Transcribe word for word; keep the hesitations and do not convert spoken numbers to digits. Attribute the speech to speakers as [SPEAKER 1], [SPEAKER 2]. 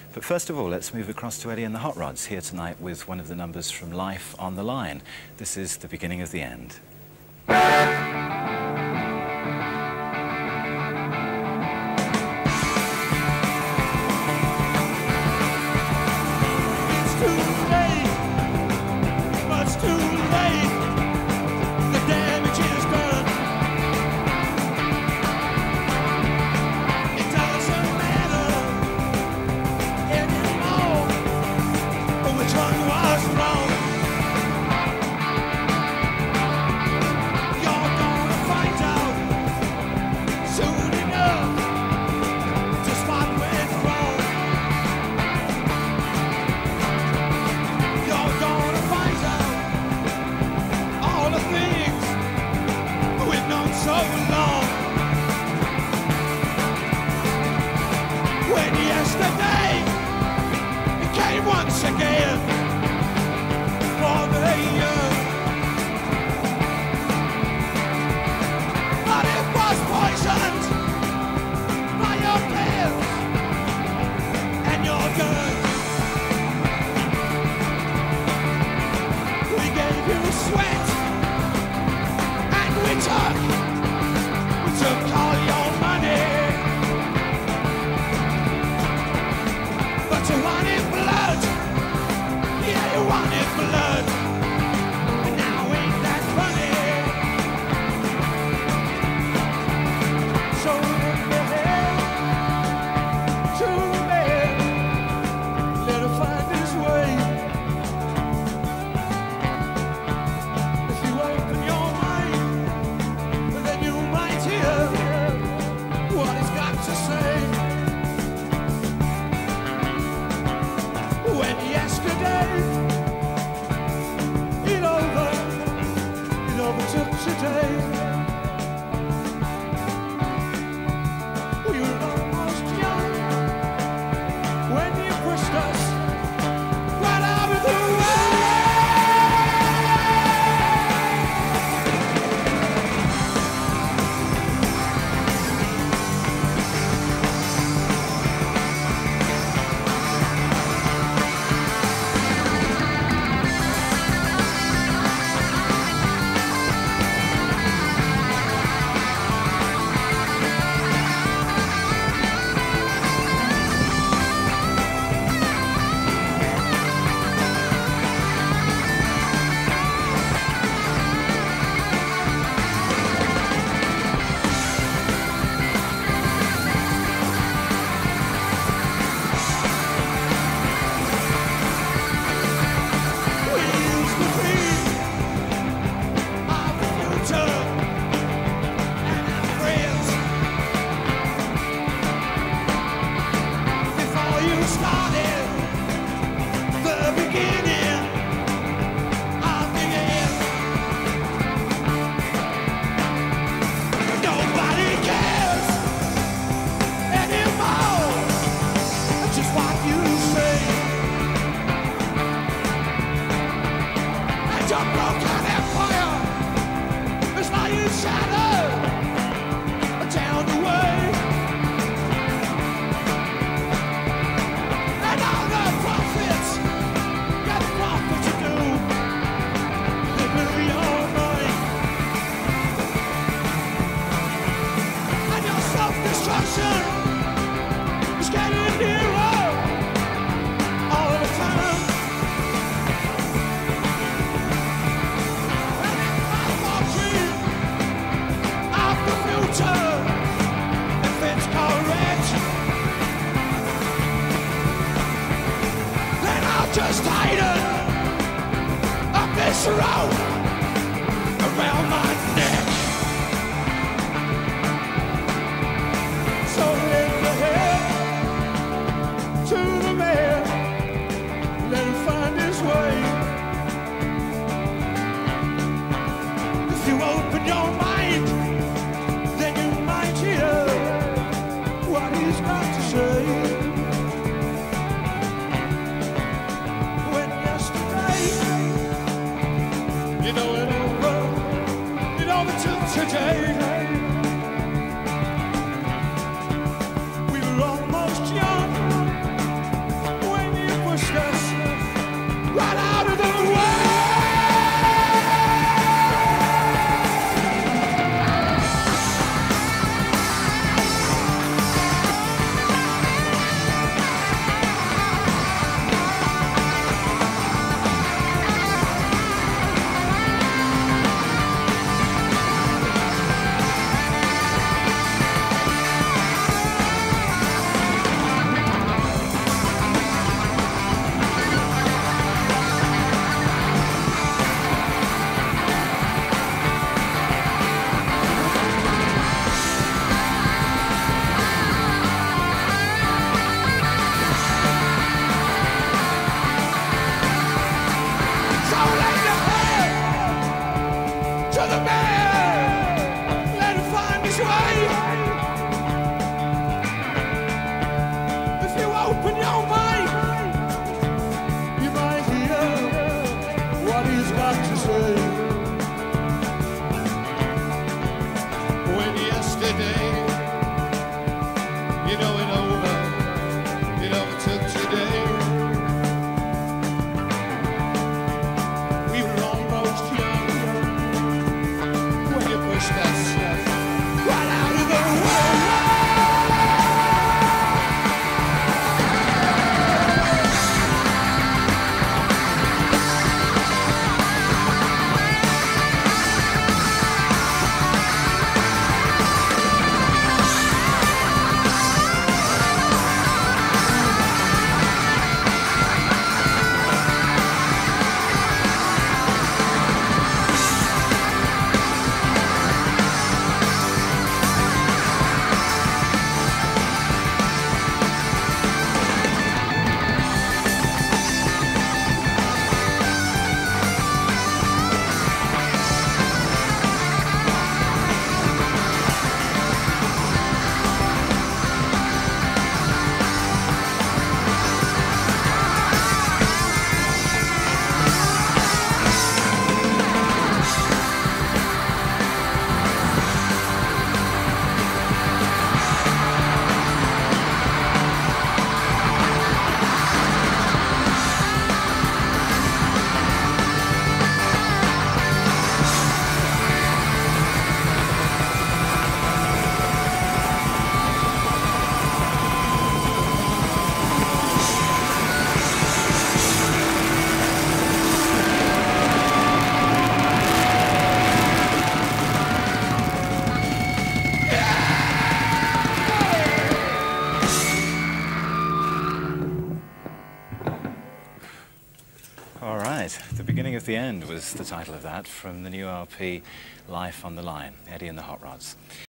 [SPEAKER 1] But first of all, let's move across to Eddie and the Hot Rods, here tonight with one of the numbers from Life on the Line. This is The Beginning of the End.
[SPEAKER 2] Once again, for the year, but it was poisoned by your pills and your guns. We gave you sweat and we took, we took all your money, but you wanted blood. Yeah, you wanted blood, and now ain't that funny? So look ahead to the man, let him find his way. If you open your mind, then you might hear what he's got to say. When yesterday it over, it overtook today. We were almost young when you pushed us right out of the just tighten up this rope around my neck. So lift the head to the man, let him find his way. If you open your mind, then you might hear what he's got to say. You know it over, it
[SPEAKER 1] All right, The Beginning of the End was the title of that from the new L P, Life on the Line, Eddie and the Hot Rods.